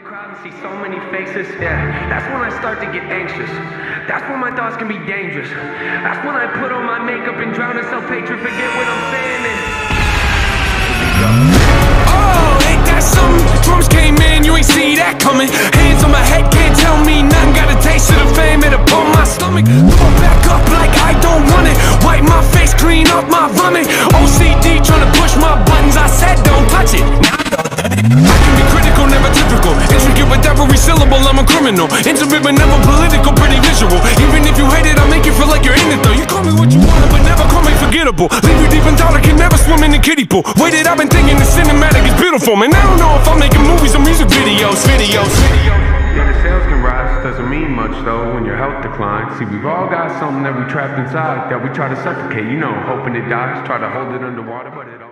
crowd and see so many faces, that's when I start to get anxious. That's when my thoughts can be dangerous. That's when I put on my makeup and drown in self-hatred, forget what I'm saying and... Oh, ain't that something? Drums came in, you ain't see that coming. Hands on my head, can't tell me nothing. Got a taste of the fame, it upon my stomach. Throw back up like I don't want it. Wipe my face, clean up my vomit. OCD trying to push my buttons, I said don't touch it. Now I can be critical, never typical. Intricate with every syllable, I'm a criminal. Intimate but never political, pretty visual. Even if you hate it, I'll make you feel like you're in it though. You call me what you want, but never call me forgettable. Leave you deep in thought, I can never swim in the kiddie pool. Waited, I've been thinking the cinematic is beautiful. Man, I don't know if I'm making movies or music videos. Yeah, the sales can rise, doesn't mean much though when your health declines. See, we've all got something that we trapped inside that we try to suffocate, you know, hoping it dies, try to hold it underwater, but it all